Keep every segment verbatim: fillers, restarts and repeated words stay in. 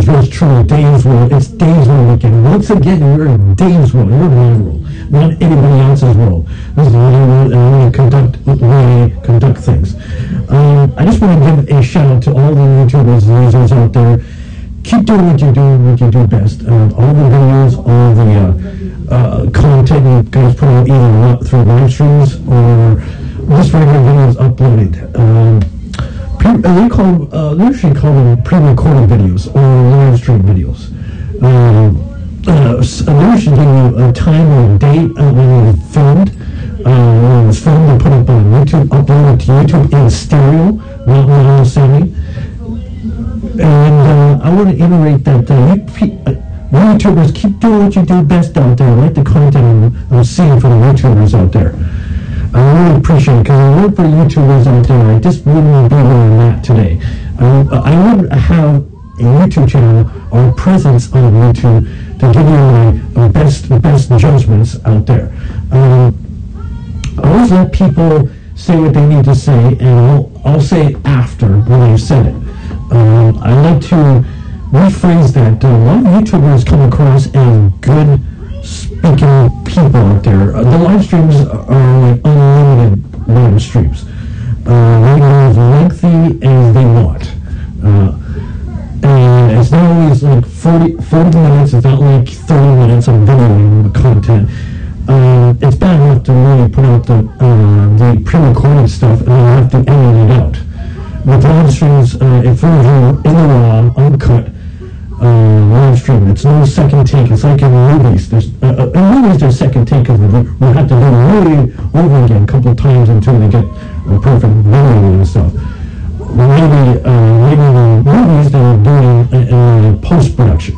yours truly, Dave's World. It's Dave's World weekend. Once again, you're in Dave's World. You're in my world, not anybody else's world. This is my world, and I'm going to conduct, really conduct things. Um, I just want to give a shout out to all the YouTubers and users out there. Keep doing what you do, what you do best. Uh, all the videos, all the uh, uh, content you guys put out either through live streams or just regular videos uploaded. Um, pre- they call uh, they usually call them pre-recorded videos or live stream videos. Um, uh, they usually give you a time or a date uh, when it was filmed. Uh, when it was filmed and put up on YouTube, uploaded to YouTube in stereo, not mono semi. And uh, I want to iterate that uh, you, uh, YouTubers keep doing what you do best out there. I like the content I'm, I'm seeing from the YouTubers out there. I really appreciate it because I work for YouTubers out there. I just wouldn't be where I'm at today. I, I would have a YouTube channel or a presence on YouTube to give you my best best judgments out there. Um, I always let people say what they need to say, and I'll, I'll say it after when they've said it. Um, I like to rephrase that. Uh, a lot of YouTubers come across as good speaking people out there. Uh, the live streams are like unlimited live streams. Uh, they go as lengthy as they want. Uh, and it's not always like forty, forty minutes, it's not like thirty minutes of videoing the content. Uh, it's bad enough to really put out the, uh, the pre-recorded stuff and then have to edit it out. With live streams, uh, if you're in the raw, uncut uh, live stream, it's no second take. It's like in movies. There's, uh, in movies, there's second take because we, we have to do it really over again a couple of times until we get a perfect video and stuff. Maybe, uh, maybe in movies they're doing uh, uh, post-production.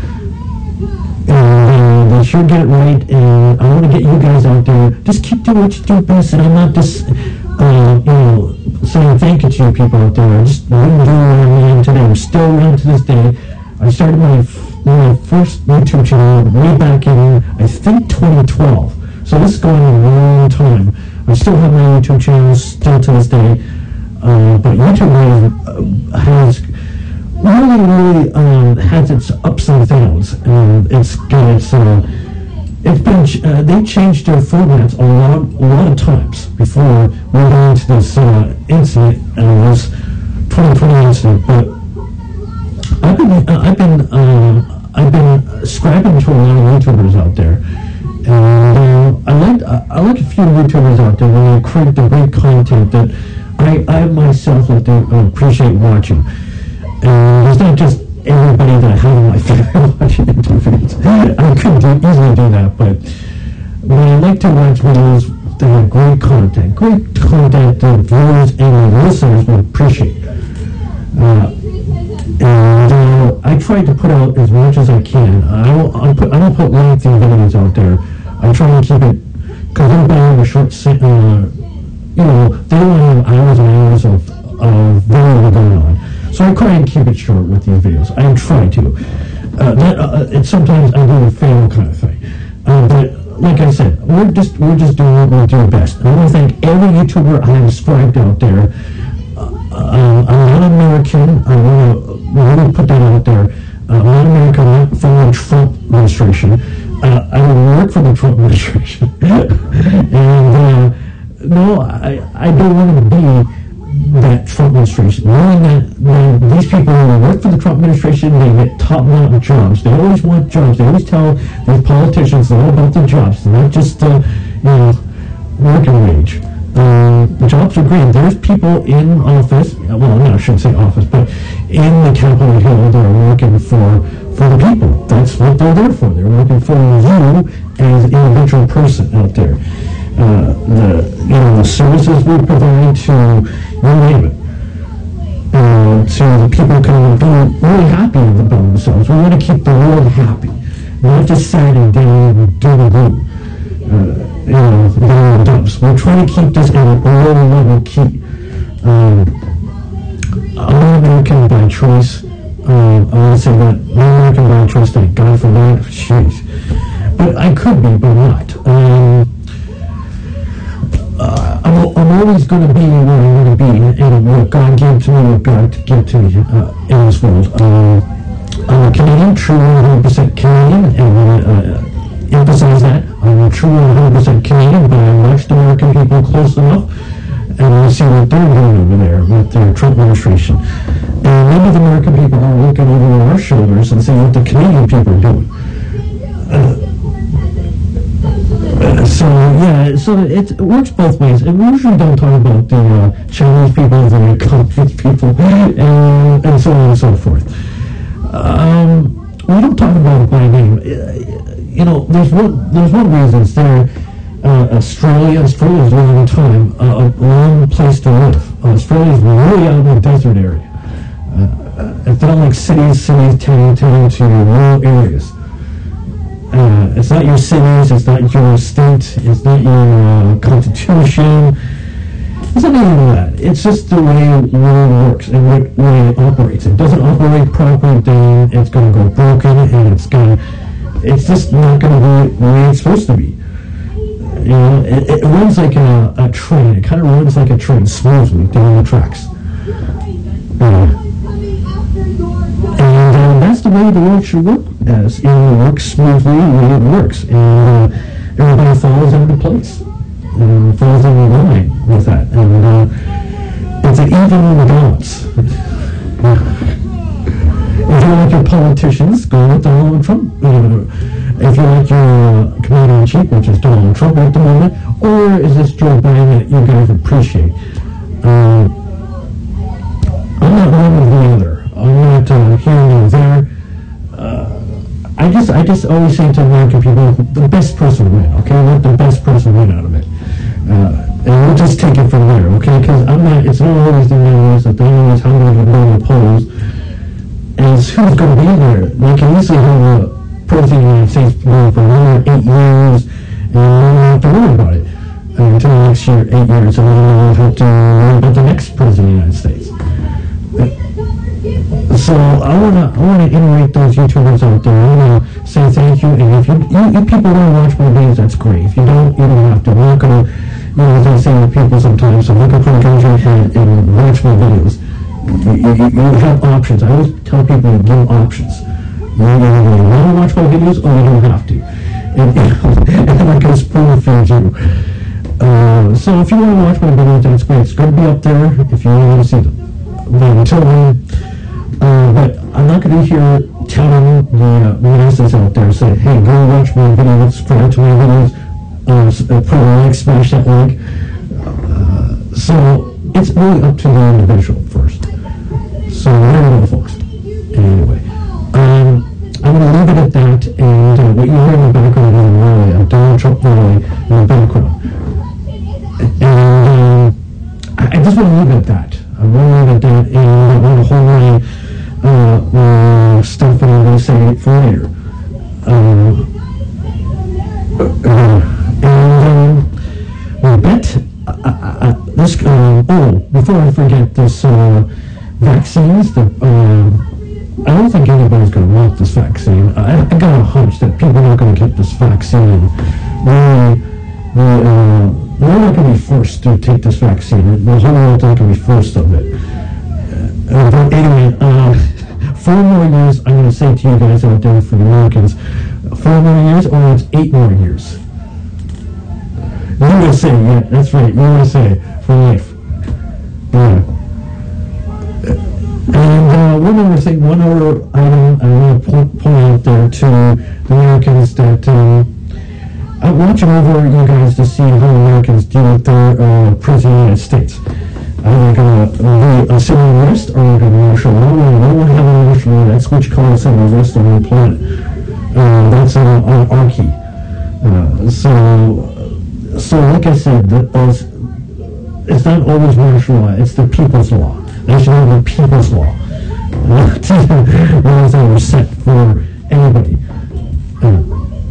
And uh, they should get it right, and I want to get you guys out there. Just keep doing what you do best, and I'm not just, uh, you know, saying thank you to you people out there. I just wouldn't do what I am today. I'm still around to this day. I started my, f- my first YouTube channel way back in, I think, twenty twelve. So this is going on a long time. I still have my YouTube channel still to this day. Uh, but YouTube has, uh, has really, really um, has its ups and downs. And it's got its, uh, it's been, ch- uh, they changed their formats a lot, a lot of times before we got into this uh, incident, and it was twenty twenty incident. But I've been, uh, I've been, uh, I've been scribing to a lot of YouTubers out there, and uh, I like, uh, I like a few YouTubers out there when they create the great content that I, I myself like to appreciate watching. And it's not just everybody that I have in my family watching YouTube videos. I could do, easily do that, but when I like to watch videos that have great content, great content that viewers and listeners will appreciate. Uh, and uh, I try to put out as much as I can. I don't, I put, I don't put lengthy videos out there. I try to keep it, because everybody have a short, uh, you know, they don't have hours and hours of, of video going on. So I try and keep it short with these videos. I try to. Uh, that, uh, it's sometimes I do a fail kind of thing. Uh, but like I said, we're just we're just doing what we do best. I want to thank every YouTuber I have subscribed out there. Uh, I'm not American. I want to really put that out there. Uh, I'm not American. I'm not from the Trump administration. Uh, I work for the Trump administration. and uh, no, I I don't want to be that Trump administration, knowing that when these people who work for the Trump administration, they get top-notch jobs. They always want jobs. They always tell these politicians all about the jobs, not just the, you know, working wage. Um, jobs are great. There's people in office, well, no, I shouldn't say office, but in the Capitol Hill that are working for, for the people. That's what they're there for. They're working for you as an individual person out there. Uh, the you know the services we provide to you name it, uh, so the people can be really happy about themselves. We want to keep the world happy, not just sad and down and doom and gloom. Uh, you know, down in the dumps. We're trying to keep this at a low level key. Um, I'm American by choice. Uh, I want to say that I'm American by choice. Thank God for that. Jeez, but I could be, but not. Um, Uh, I'm, I'm always going to be where I'm going to be, and what God gave to me, what God gave to me uh, in this world. Uh, I'm a Canadian, true one hundred percent Canadian, and uh, emphasize that. I'm true one hundred percent Canadian, but I watched American people close enough, and I see what they're doing over there with their Trump administration. And maybe the American people are looking over our shoulders and seeing what the Canadian people are doing. Uh, uh, so, yeah, so it, it works both ways. And we usually don't talk about the uh, Chinese people, the Chinese people, and, and so on and so forth. Um, we don't talk about it by name. You know, there's one, there's one reason. It's there. Uh, Australia, Australia is a long time, uh, a long place to live. Uh, Australia is really out in the desert area. Uh, it's not like cities, cities tending, tending to rural areas. Uh, it's not your cities, it's not your state, it's not your uh, constitution. It's not any of that. It's just the way the world works and the way it operates. It doesn't operate properly, then it's going to go broken, and it's going to, it's just not going to be the way it's supposed to be. You know, it, it runs like a, a train. It kind of runs like a train, smoothly down the tracks. Uh, and uh, that's the way the world should work as. You know, it works smoothly the way it works. And uh, everybody falls into place. And falls in line with that. And uh, it's an even balance. If you like your politicians, go with Donald Trump. You know, if you like your uh, commander-in-chief, which is Donald Trump at the moment, or is this Joe Biden that you guys appreciate? Um, I'm not one or the other. I'm not uh, here nor there. Uh, I just, I just always say to American people, the best person win. Okay, let the best person win out of it, uh, and we'll just take it from there. Okay, because I'm not. It's not always the numbers. It's not always how many people in the polls. And it's who's going to be there. They can easily have a president of the United States for another eight years, and we don't have to worry about it uh, until next year, eight years, and then we'll have to worry about the next president of the United States. Uh, so I want to I want to iterate those YouTubers out there. I want to say thank you, and if you, you, you people want to watch my videos, that's great. If you don't, you don't have to. We're not going to, you know, as I say to people sometimes, so look up for the country and, and watch my videos. You, you, you have options. I always tell people to give options. You either want to watch my videos or you don't have to. And, and I can spoon feed you. Uh, so if you want to watch my videos, that's great. It's going to be up there if you want to see them. But until then, uh, but I'm not going to be here telling the uh, masses out there, say, hey, go watch my videos, subscribe to my videos, uh, put a like, smash that like. Uh, so it's really up to the individual first. So there you go, folks. Anyway, um, I'm going to leave it at that, and uh, what you hear in the background is a rally, a Donald Trump rally in the background. And um, I, I just want to leave it at that. I want to leave it at that, and I want to hold my uh, uh, stuff that I'm going to say for later. Um, uh, and um, I bet uh, uh, this, uh, oh, before I forget this, uh, vaccines, the, uh, I don't think anybody's going to want this vaccine. I, I got a hunch that people are not going to get this vaccine. They, they, uh, they're not going to be forced to take this vaccine. The whole world's not going to be forced of it. Uh, but anyway, uh, four more years, I'm going to say to you guys out there, for the Americans, four more years, or it's eight more years. U S A, yeah, that's right, U S A, for life. Yeah. And uh, one other thing, one other item I want to point, point out there to the Americans that um, I'm watching over you guys to see how Americans deal with their uh, president of the United States. Are they going to be a civil arrest, or are they going to be martial law? No, no one have a martial law. That's what you call a civil arrest on the planet. Uh, that's an anarchy. Uh, so, so like I said, the, those, it's not always martial law. It's the people's law. They should have the people's law. Not laws that were set for anybody. Uh,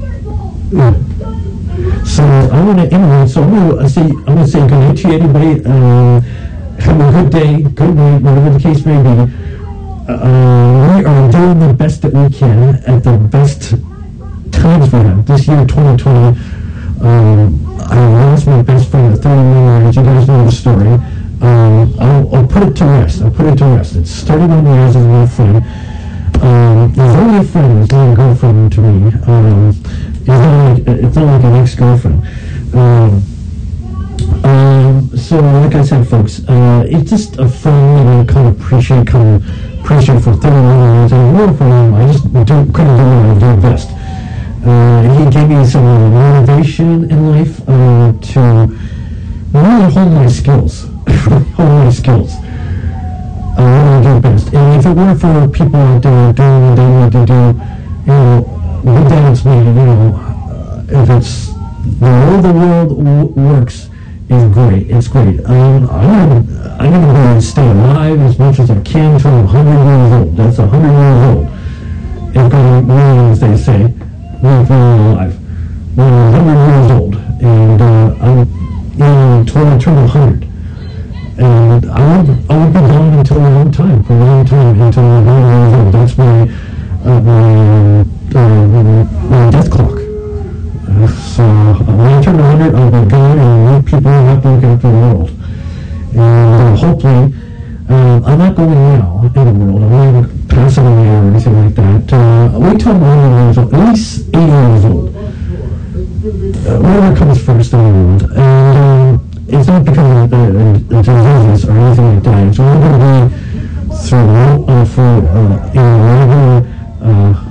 uh. So I want to anyway. So I'm going to say I'm going to say good night to anybody. Uh, have a good day, good night, whatever the case may be. Uh, we are doing the best that we can at the best times we have. This year, twenty twenty, um, I lost my best friend at thirty-one years. You guys know the story. Um, I'll, I'll put it to rest. I'll put it to rest. It's thirty-one years as my friend. Um, he's only a friend, he's not a girlfriend to me. Um, it's not like, it's not like an ex-girlfriend. Um, um, so, like I said, folks, uh, it's just a fun, you know, kind of appreciate, kind of appreciate for thirty-one years, and more for him, I just do, couldn't do what I do best. Uh, he gave me some uh, motivation in life uh, to really hold my skills, hold my skills. I want to do best. And if it weren't for people out there doing what they want to do, you know, what that's me, you know, uh, if it's the way the world w- works is great. It's great. Um, I'm gonna, I'm gonna go and stay alive as much as I can until I'm one hundred years old. That's one hundred years old. It's gonna be, as they say, live long alive. When I'm one hundred years old, and uh, I'm, you know, until I turn one hundred. And I would, I would be gone until a long time, for a long time, until I'm one hundred years old. That's my, uh, my, uh, my death clock. Uh, so uh, when I turn one hundred, I'll be gone and let people have to look after the world. And uh, hopefully, uh, I'm not going now in the world. I'm not going to pass away or anything like that. Uh, wait till I'm one hundred years old, at least eighty years old. Uh, whatever comes first in the world. And um, it's not because of uh, uh, diseases or anything like that. It's all going to be through uh, for uh, in whatever. Uh,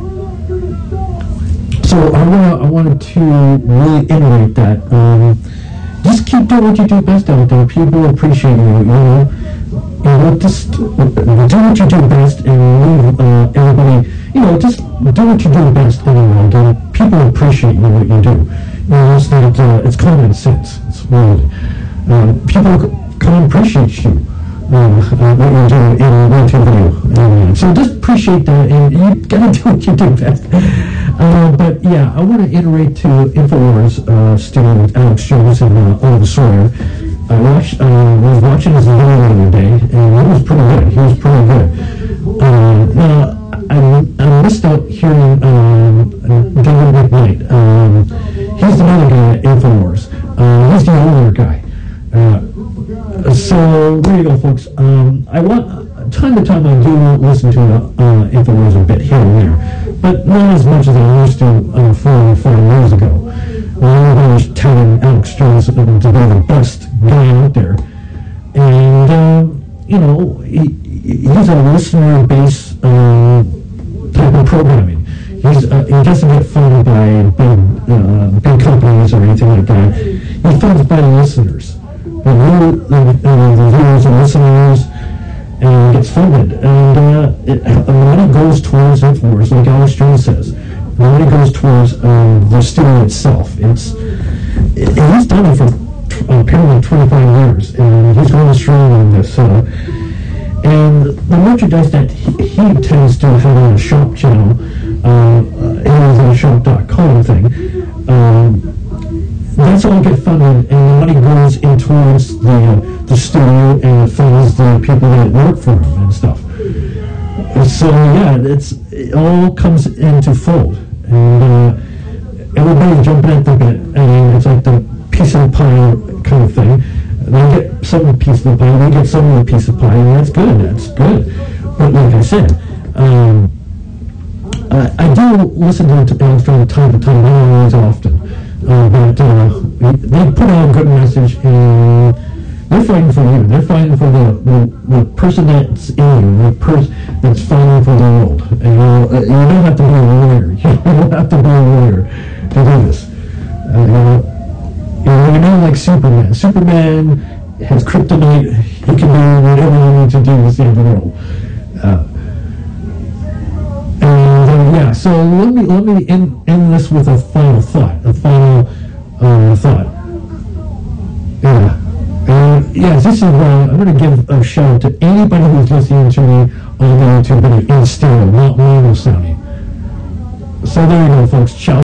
so I want I wanted to reiterate that. Um, just keep doing what you do best out there. People appreciate you. You know, you know, just do what you do best and leave uh, everybody. You know, just do what you do best in the world, and people appreciate you what you do. You know, it's not. Uh, it's common sense. It's really. Uh, people can appreciate you, uh, uh, what you're doing in one two video. Uh, so just appreciate that, and you gotta do what you do best. Uh, but yeah, I want to iterate to InfoWars uh, student Alex Jones and uh, Oliver Sawyer. I watched, uh, was watching his video the other day, and he was pretty good. He was pretty good. Uh, now, I, I missed out hearing um, David McKnight. Um, he's another guy at InfoWars. Uh, he's the older guy. Uh, so there you go, folks. Um, I want time to time I do listen to uh, InfoWars a bit here and there, but not as much as I used to uh, four or five years ago. When I was telling Alex Jones to be the best guy out there, and uh, you know, he, he's a listener-based uh, type of programming. He's uh, he doesn't get funded by big uh, big companies or anything like that. He's funded by the listeners. The new uh, the viewers and listeners, and gets funded, and uh, it, the money goes towards InfoWars, like Alex Jones says. The money goes towards uh, the studio itself. It's it, he's done it for uh, apparently twenty-five years, and he's going strong on this. Uh, and the merchandise that he, he tends to have on a shop channel, uh, Amazon Shop dot com thing. Um, That's all get funded, and the money goes in towards the uh, the studio and it funds the people that work for him and stuff. So yeah, it's it all comes into fold, and uh, everybody's jumping at the bit, and it's like the piece of the pie kind of thing. They get some of the piece of the pie, they get some of the piece of pie, and that's good. That's good. But like I said, um, I, I do listen to it from time to time, not always often. Uh, but uh, they put out a good message, and they're fighting for you. They're fighting for the, the, the person that's in you, the person that's fighting for the world. And you, know, you don't have to be a lawyer. You don't have to be a lawyer to do this. Uh, you know, you know, you're not like Superman. Superman has kryptonite. He can do whatever you need to do to save the world. Uh, And uh, yeah, so let me let me end, end this with a final thought, a final uh, thought. Yeah, and yeah, this is why I'm going to give a shout out to anybody who's listening to me on the YouTube video in stereo, not mono sounding. So there you go, folks. Ciao.